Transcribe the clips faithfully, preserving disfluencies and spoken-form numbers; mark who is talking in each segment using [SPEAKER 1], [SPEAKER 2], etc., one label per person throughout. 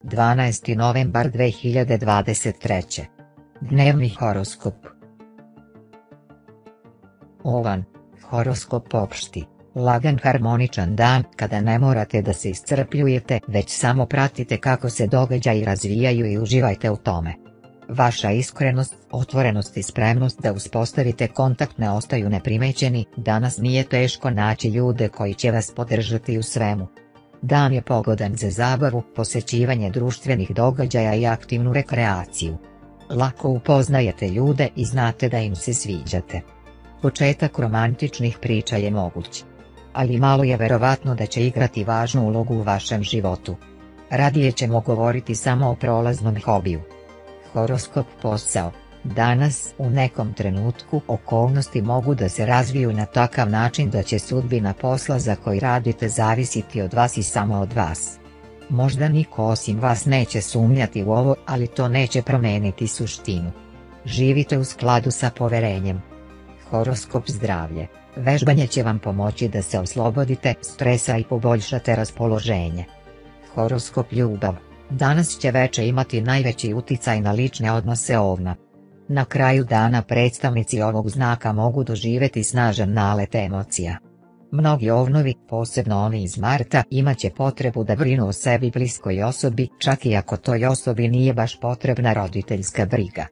[SPEAKER 1] dvanaesti novembar dve hiljade dvadeset treće. Dnevni horoskop. Ovan. Horoskop opšti. Lagan harmoničan dan kada ne morate da se iscrpljujete, već samo pratite kako se događaji razvijaju i uživajte u tome. Vaša iskrenost, otvorenost i spremnost da uspostavite kontakt ne ostaju neprimećeni. Danas nije teško naći ljude koji će vas podržati u svemu. Dan je pogodan za zabavu, posjećivanje društvenih događaja i aktivnu rekreaciju. Lako upoznajete ljude i znate da im se sviđate. Početak romantičnih priča je moguć, ali malo je verovatno da će igrati važnu ulogu u vašem životu. Radije ćemo govoriti samo o prolaznom hobiju. Horoskop posao. Danas, u nekom trenutku, okolnosti mogu da se razviju na takav način da će sudbina posla za koji radite zavisiti od vas i samo od vas. Možda niko osim vas neće sumnjati u ovo, ali to neće promeniti suštinu. Živite u skladu sa poverenjem. Horoskop zdravlje. Vežbanje će vam pomoći da se oslobodite stresa i poboljšate raspoloženje. Horoskop ljubav. Danas će veče imati najveći uticaj na lične odnose Ovna. Na kraju dana predstavnici ovog znaka mogu doživjeti snažan nalet emocija. Mnogi Ovnovi, posebno oni iz Marta, imaće potrebu da brinu o sebi bliskoj osobi, čak i ako toj osobi nije baš potrebna roditeljska briga.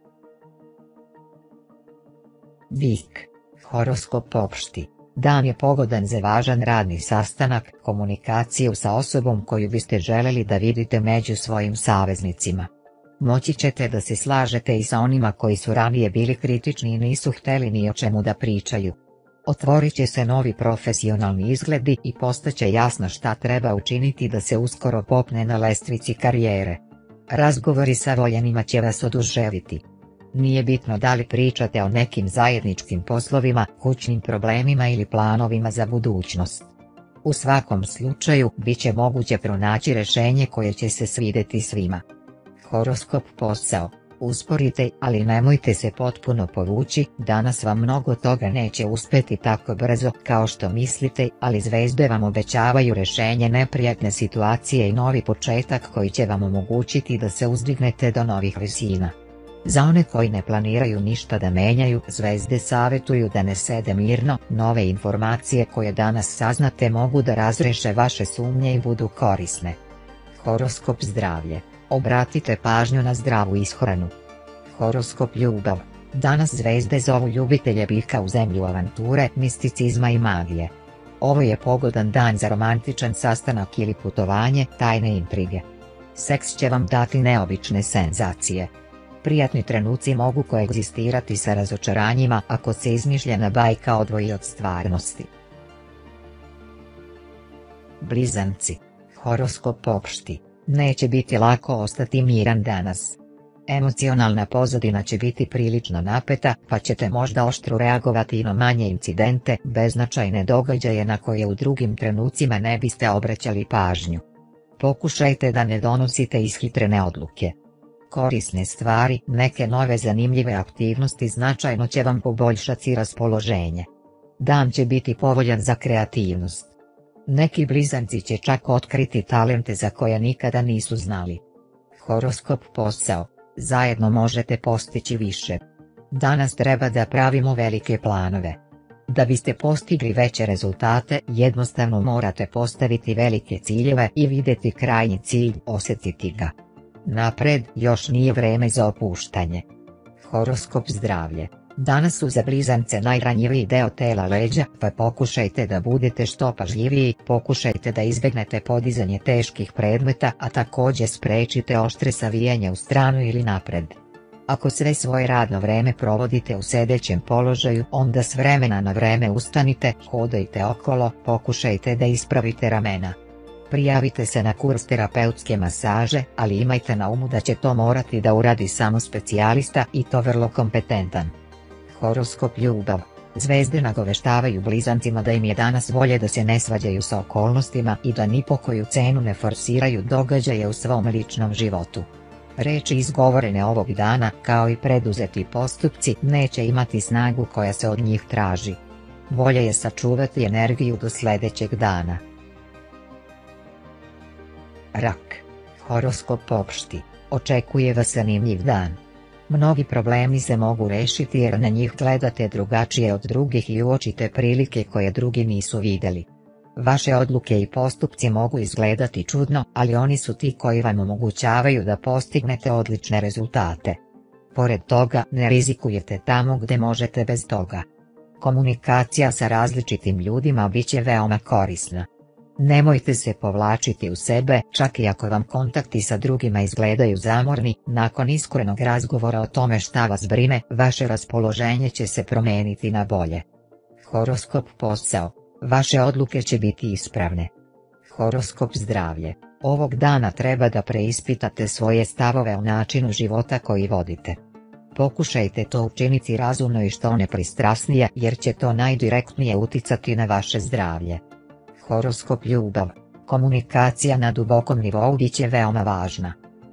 [SPEAKER 1] Bik. Horoskop opšti. Dan je pogodan za važan radni sastanak, komunikaciju sa osobom koju biste želeli da vidite među svojim saveznicima. Moći ćete da se slažete i sa onima koji su ranije bili kritični i nisu hteli ni o čemu da pričaju. Otvorit će se novi profesionalni izgledi i postaće jasno šta treba učiniti da se uskoro popne na lestvici karijere. Razgovori sa voljenima će vas oduševiti. Nije bitno da li pričate o nekim zajedničkim poslovima, kućnim problemima ili planovima za budućnost. U svakom slučaju, bit će moguće pronaći rješenje koje će se svidjeti svima. Horoskop posao. Usporite, ali nemojte se potpuno povući, danas vam mnogo toga neće uspjeti tako brzo kao što mislite, ali zvezde vam obećavaju rješenje neprijatne situacije i novi početak koji će vam omogućiti da se uzdignete do novih visina. Za one koji ne planiraju ništa da menjaju, zvezde savjetuju da ne sede mirno, nove informacije koje danas saznate mogu da razreše vaše sumnje i budu korisne. Horoskop zdravlje. Obratite pažnju na zdravu ishranu. Horoskop ljubav. Danas zvezde zovu ljubitelje bika u zemlju avanture, misticizma i magije. Ovo je pogodan dan za romantičan sastanak ili putovanje, tajne intrige. Seks će vam dati neobične senzacije. Prijatni trenuci mogu koegzistirati sa razočaranjima ako se izmišljena bajka odvoji od stvarnosti. Blizanci. Horoskop opšti. Neće biti lako ostati miran danas. Emocionalna pozadina će biti prilično napeta, pa ćete možda oštro reagovati i na manje incidente, beznačajne događaje na koje u drugim trenucima ne biste obraćali pažnju. Pokušajte da ne donosite ishitrene odluke. Korisne stvari, neke nove zanimljive aktivnosti značajno će vam poboljšati raspoloženje. Dan će biti povoljan za kreativnost. Neki blizanci će čak otkriti talente za koje nikada nisu znali. Horoskop posao. Zajedno možete postići više. Danas treba da pravimo velike planove. Da biste postigli veće rezultate, jednostavno morate postaviti velike ciljeve i vidjeti krajnji cilj, osjetiti ga. Napred, još nije vreme za opuštanje. Horoskop zdravlje. Danas su za blizance najranjiviji dio tela leđa, pa pokušajte da budete što pažljiviji, pokušajte da izbjegnete podizanje teških predmeta, a također spriječite oštre savijanje u stranu ili napred. Ako sve svoje radno vrijeme provodite u sedećem položaju, onda s vremena na vrijeme ustanite, hodajte okolo, pokušajte da ispravite ramena. Prijavite se na kurs terapeutske masaže, ali imajte na umu da će to morati da uradi samo specijalista i to vrlo kompetentan. Horoskop ljubav. Zvezde nagoveštavaju blizancima da im je danas volje da se ne svađaju sa okolnostima i da ni po koju cenu ne forsiraju događaje u svom ličnom životu. Reči izgovorene ovog dana, kao i preduzeti postupci, neće imati snagu koja se od njih traži. Bolje je sačuvati energiju do sljedećeg dana. Rak. Horoskop opšti, očekuje vas zanimljiv dan. Mnogi problemi se mogu rešiti jer na njih gledate drugačije od drugih i uočite prilike koje drugi nisu vidjeli. Vaše odluke i postupci mogu izgledati čudno, ali oni su ti koji vam omogućavaju da postignete odlične rezultate. Pored toga, ne rizikujete tamo gdje možete bez toga. Komunikacija sa različitim ljudima bit će veoma korisna. Nemojte se povlačiti u sebe, čak i ako vam kontakti sa drugima izgledaju zamorni, nakon iskrenog razgovora o tome šta vas brine, vaše raspoloženje će se promijeniti na bolje. Horoskop posao, vaše odluke će biti ispravne. Horoskop zdravlje, ovog dana treba da preispitate svoje stavove o načinu života koji vodite. Pokušajte to učiniti razumno i što nepristrasnije jer će to najdirektnije uticati na vaše zdravlje. Horoskop ljubav, komunikacija na dubokom nivou bit će veoma važna.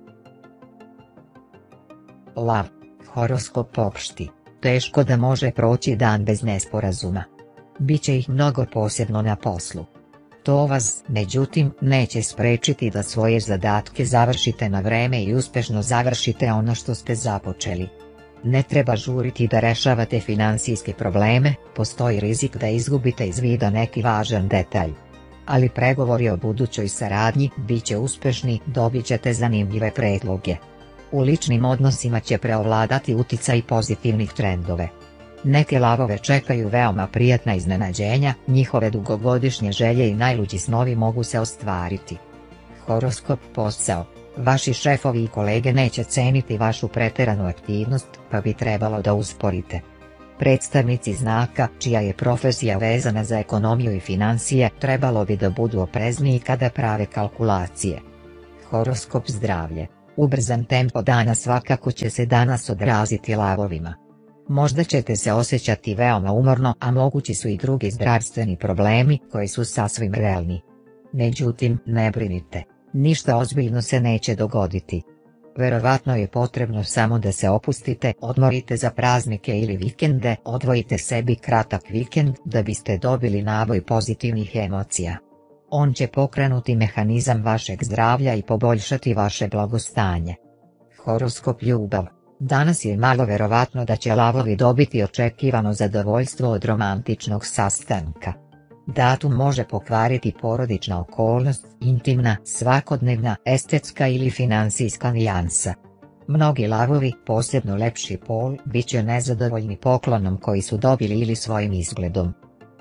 [SPEAKER 1] Lav, horoskop opšti, teško da može proći dan bez nesporazuma. Biće ih mnogo posebno na poslu. To vas, međutim, neće sprečiti da svoje zadatke završite na vreme i uspješno završite ono što ste započeli. Ne treba žuriti da rešavate financijske probleme, postoji rizik da izgubite iz vida neki važan detalj. Ali pregovori o budućoj saradnji bit će uspješni, dobit ćete zanimljive predloge. U ličnim odnosima će preovladati uticaj pozitivnih trendove. Neke lavove čekaju veoma prijatna iznenađenja, njihove dugogodišnje želje i najluđi snovi mogu se ostvariti. Horoskop posao, vaši šefovi i kolege neće ceniti vašu pretjeranu aktivnost, pa bi trebalo da usporite. Predstavnici znaka, čija je profesija vezana za ekonomiju i financije, trebalo bi da budu oprezniji kada prave kalkulacije. Horoskop zdravlje, ubrzan tempo dana svakako će se danas odraziti lavovima. Možda ćete se osjećati veoma umorno, a mogući su i drugi zdravstveni problemi koji su sasvim realni. Međutim, ne brinite, ništa ozbiljno se neće dogoditi. Verovatno je potrebno samo da se opustite, odmorite za praznike ili vikende, odvojite sebi kratak vikend da biste dobili naboj pozitivnih emocija. On će pokrenuti mehanizam vašeg zdravlja i poboljšati vaše blagostanje. Horoskop ljubav, danas je malo verovatno da će lavovi dobiti očekivano zadovoljstvo od romantičnog sastanka. Datum može pokvariti porodična okolnost, intimna, svakodnevna, estetska ili financijska nijansa. Mnogi lavovi, posebno lepši pol, bit će nezadovoljni poklonom koji su dobili ili svojim izgledom.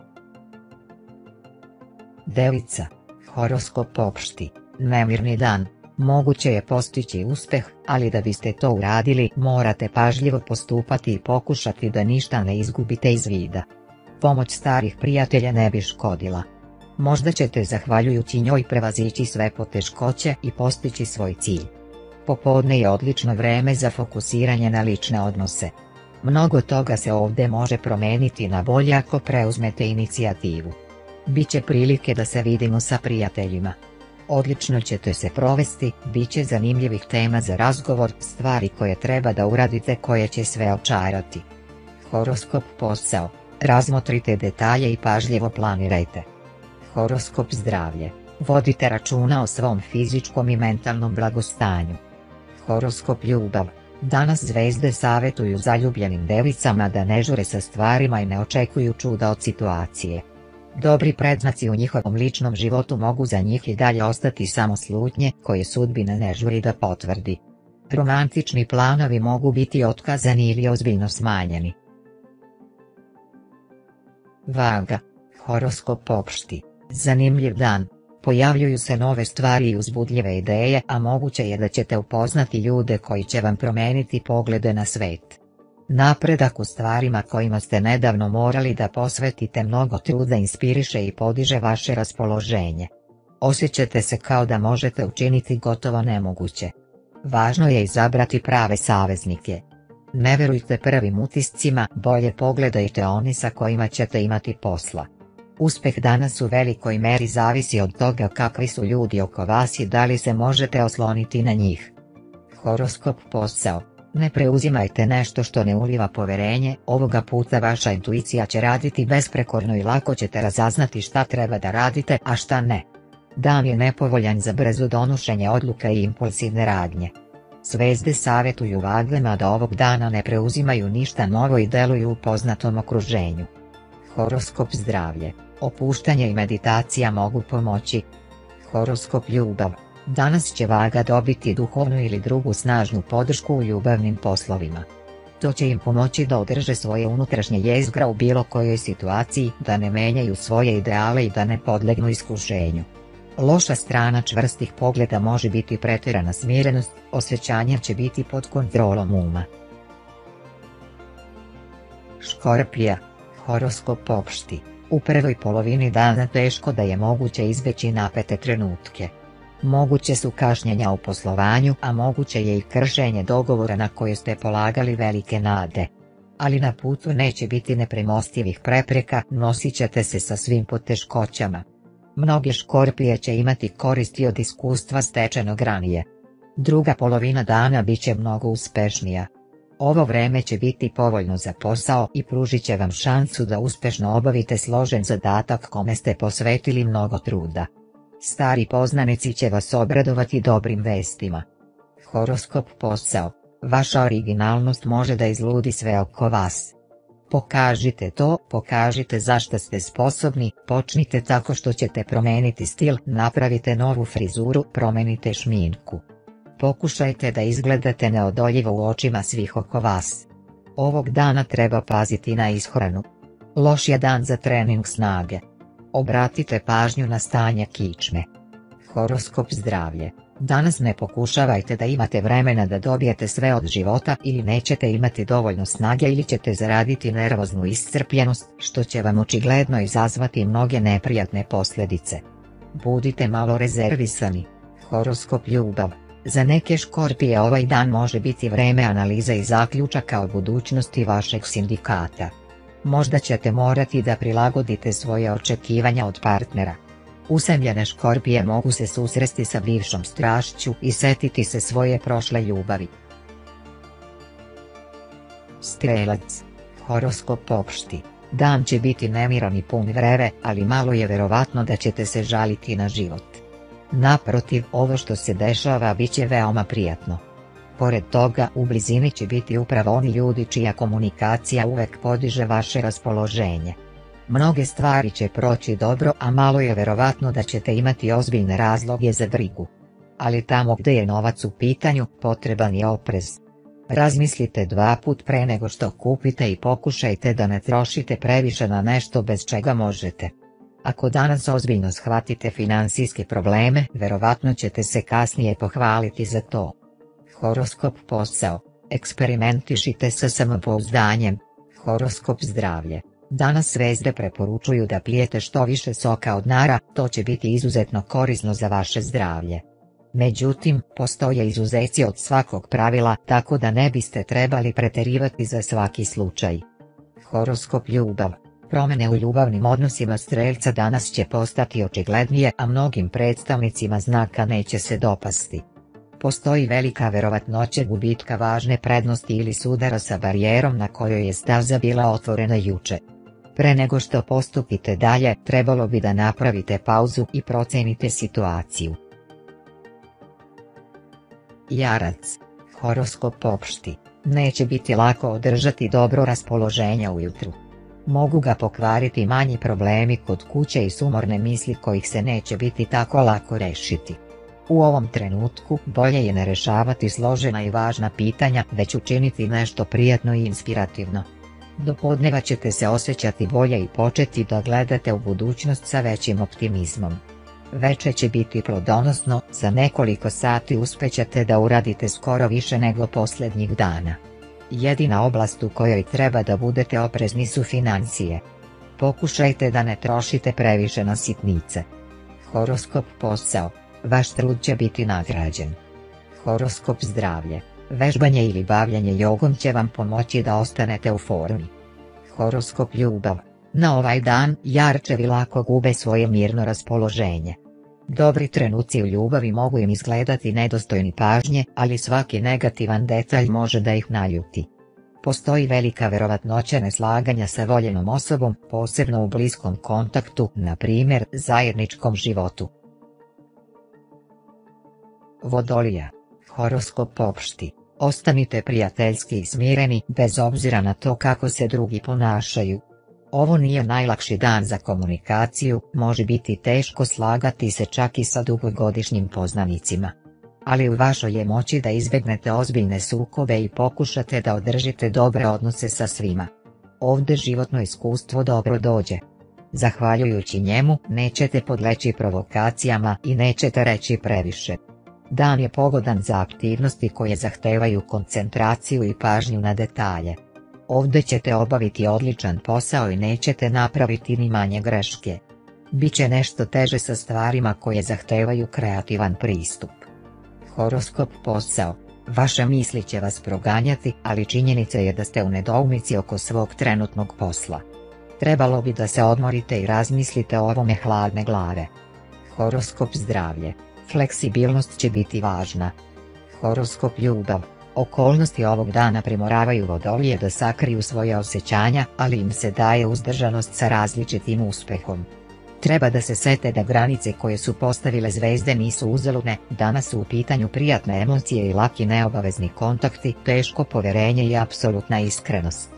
[SPEAKER 1] Devica, horoskop opšti, nemirni dan, moguće je postići uspjeh, ali da biste to uradili morate pažljivo postupati i pokušati da ništa ne izgubite iz vida. Pomoć starih prijatelja ne bi škodila. Možda ćete zahvaljujući njoj prevazići sve poteškoće i postići svoj cilj. Popodne je odlično vreme za fokusiranje na lične odnose. Mnogo toga se ovdje može promijeniti na bolje ako preuzmete inicijativu. Biće prilike da se vidimo sa prijateljima. Odlično ćete se provesti, bit će zanimljivih tema za razgovor, stvari koje treba da uradite koje će sve očarati. Horoskop posao, razmotrite detalje i pažljivo planirajte. Horoskop zdravlje, vodite računa o svom fizičkom i mentalnom blagostanju. Horoskop ljubav, danas zvezde savjetuju zaljubljenim devicama da ne žure sa stvarima i ne očekuju čuda od situacije. Dobri predznaci u njihovom ličnom životu mogu za njih i dalje ostati samo slutnje koje sudbina ne žuri da potvrdi. Romantični planovi mogu biti otkazani ili ozbiljno smanjeni. Vaga, horoskop opšti, zanimljiv dan, pojavljuju se nove stvari i uzbudljive ideje, a moguće je da ćete upoznati ljude koji će vam promijeniti poglede na svet. Napredak u stvarima kojima ste nedavno morali da posvetite mnogo truda inspiriše i podiže vaše raspoloženje. Osjećate se kao da možete učiniti gotovo nemoguće. Važno je izabrati prave saveznike. Ne verujte prvim utiscima, bolje pogledajte oni sa kojima ćete imati posla. Uspjeh danas u velikoj meri zavisi od toga kakvi su ljudi oko vas i da li se možete osloniti na njih. Horoskop posao, ne preuzimajte nešto što ne uliva poverenje, ovoga puta vaša intuicija će raditi besprekorno i lako ćete razaznati šta treba da radite, a šta ne. Dan je nepovoljan za brzo donošenje odluka i impulsivne radnje. Zvezde savjetuju Vaglema da ovog dana ne preuzimaju ništa novo i deluju u poznatom okruženju. Horoskop zdravlje, opuštanje i meditacija mogu pomoći. Horoskop ljubav, danas će Vaga dobiti duhovnu ili drugu snažnu podršku u ljubavnim poslovima. To će im pomoći da održe svoje unutrašnje jezgra u bilo kojoj situaciji, da ne menjaju svoje ideale i da ne podlegnu iskušenju. Loša strana čvrstih pogleda može biti pretjerana smirenost, osjećanja će biti pod kontrolom uma. Škorpija, horoskop opšti, u prvoj polovini dana teško da je moguće izbjeći napete trenutke. Moguće su kašnjenja u poslovanju, a moguće je i kršenje dogovora na koje ste polagali velike nade. Ali na putu neće biti nepremostivih prepreka, nosit ćete se sa svim poteškoćama. Mnoge škorpije će imati koristi od iskustva stečenog ranije. Druga polovina dana bit će mnogo uspešnija. Ovo vreme će biti povoljno za posao i pružit će vam šansu da uspješno obavite složen zadatak kome ste posvetili mnogo truda. Stari poznanici će vas obradovati dobrim vestima. Horoskop posao, vaša originalnost može da izludi sve oko vas. Pokažite to, pokažite zašto ste sposobni, počnite tako što ćete promijeniti stil, napravite novu frizuru, promijenite šminku. Pokušajte da izgledate neodoljivo u očima svih oko vas. Ovog dana treba paziti na ishranu. Loš je dan za trening snage. Obratite pažnju na stanje kičme. Horoskop zdravlje, danas ne pokušavajte da imate vremena da dobijete sve od života ili nećete imati dovoljno snage ili ćete zaraditi nervoznu iscrpljenost, što će vam očigledno izazvati mnoge neprijatne posljedice. Budite malo rezervisani. Horoskop ljubav, za neke škorpije ovaj dan može biti vreme analize i zaključaka o budućnosti vašeg sindikata. Možda ćete morati da prilagodite svoje očekivanja od partnera. Usamljene škorpije mogu se susresti sa bivšom strašću i setiti se svoje prošle ljubavi. Strelac, horoskop opšti, dan će biti nemiran i pun vreve, ali malo je verovatno da ćete se žaliti na život. Naprotiv, ovo što se dešava bit će veoma prijatno. Pored toga, u blizini će biti upravo oni ljudi čija komunikacija uvek podiže vaše raspoloženje. Mnoge stvari će proći dobro, a malo je verovatno da ćete imati ozbiljne razloge za brigu. Ali tamo gdje je novac u pitanju, potreban je oprez. Razmislite dva put pre nego što kupite i pokušajte da ne trošite previše na nešto bez čega možete. Ako danas ozbiljno shvatite financijske probleme, verovatno ćete se kasnije pohvaliti za to. Horoskop posao, eksperimentišite sa samopouzdanjem. Horoskop zdravlje, danas zvezde preporučuju da pijete što više soka od nara, to će biti izuzetno korisno za vaše zdravlje. Međutim, postoje izuzeci od svakog pravila, tako da ne biste trebali pretjerivati za svaki slučaj. Horoskop ljubav, promjene u ljubavnim odnosima strelca danas će postati očiglednije, a mnogim predstavnicima znaka neće se dopasti. Postoji velika verovatnoća gubitka važne prednosti ili sudara sa barijerom na kojoj je staza bila otvorena juče. Pre nego što postupite dalje, trebalo bi da napravite pauzu i procenite situaciju. Jarac, horoskop opšti, neće biti lako održati dobro raspoloženje ujutru. Mogu ga pokvariti manji problemi kod kuće i sumorne misli kojih se neće biti tako lako rešiti. U ovom trenutku bolje je ne rešavati složena i važna pitanja, već učiniti nešto prijatno i inspirativno. Do podneva ćete se osjećati bolje i početi da gledate u budućnost sa većim optimizmom. Veče će biti plodonosno, za nekoliko sati uspjećete da uradite skoro više nego posljednjih dana. Jedina oblast u kojoj treba da budete oprezni su financije. Pokušajte da ne trošite previše na sitnice. Horoskop posao, vaš trud će biti nagrađen. Horoskop zdravlje, vežbanje ili bavljanje jogom će vam pomoći da ostanete u formi. Horoskop ljubav, na ovaj dan jarčevi lako gube svoje mirno raspoloženje. Dobri trenuci u ljubavi mogu im izgledati nedostojni pažnje, ali svaki negativan detalj može da ih naljuti. Postoji velika verovatnoća neslaganja sa voljenom osobom, posebno u bliskom kontaktu, na primjer zajedničkom životu. Vodolija. Horoskop opšti. Ostanite prijateljski i smireni bez obzira na to kako se drugi ponašaju. Ovo nije najlakši dan za komunikaciju, može biti teško slagati se čak i sa dugogodišnjim poznanicima. Ali u vašoj je moći da izbjegnete ozbiljne sukobe i pokušate da održite dobre odnose sa svima. Ovdje životno iskustvo dobro dođe. Zahvaljujući njemu nećete podleći provokacijama i nećete reći previše. Dan je pogodan za aktivnosti koje zahtevaju koncentraciju i pažnju na detalje. Ovdje ćete obaviti odličan posao i nećete napraviti ni manje greške. Biće nešto teže sa stvarima koje zahtevaju kreativan pristup. Horoskop posao. Vaše misli će vas proganjati, ali činjenica je da ste u nedoumici oko svog trenutnog posla. Trebalo bi da se odmorite i razmislite o ovome hladne glave. Horoskop zdravlje. Fleksibilnost će biti važna. Horoskop ljubav. Okolnosti ovog dana primoravaju Vodolije da sakriju svoje osjećanja, ali im se daje uzdržanost sa različitim uspehom. Treba da se sete da granice koje su postavile zvezde nisu uzaludne, danas su u pitanju prijatne emocije i laki neobavezni kontakti, teško poverenje i apsolutna iskrenost.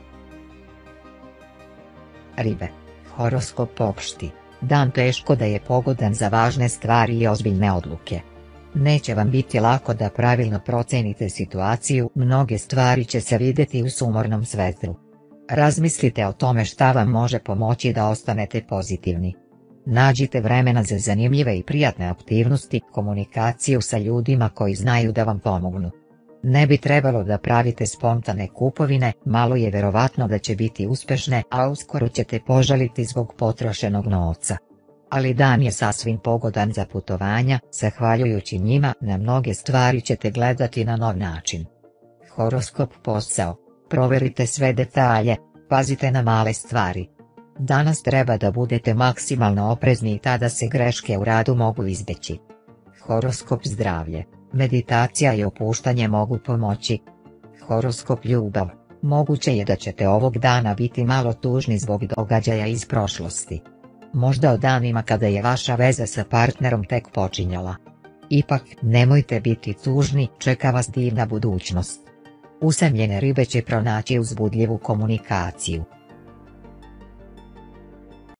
[SPEAKER 1] Ribe. Horoskop opšti. Dan teško da je pogodan za važne stvari i ozbiljne odluke. Neće vam biti lako da pravilno procenite situaciju, mnoge stvari će se vidjeti u sumornom svetlu. Razmislite o tome šta vam može pomoći da ostanete pozitivni. Nađite vremena za zanimljive i prijatne aktivnosti, komunikaciju sa ljudima koji znaju da vam pomognu. Ne bi trebalo da pravite spontane kupovine, malo je verovatno da će biti uspešne, a uskoro ćete požaliti zbog potrošenog novca. Ali dan je sasvim pogodan za putovanja, zahvaljujući njima na mnoge stvari ćete gledati na nov način. Horoskop posao. Proverite sve detalje, pazite na male stvari. Danas treba da budete maksimalno oprezni i tada se greške u radu mogu izbjeći. Horoskop zdravlje. Meditacija i opuštanje mogu pomoći. Horoskop ljubav. Moguće je da ćete ovog dana biti malo tužni zbog događaja iz prošlosti. Možda o danima kada je vaša veza sa partnerom tek počinjala. Ipak, nemojte biti tužni, čeka vas divna budućnost. Usamljene ribe će pronaći uzbudljivu komunikaciju.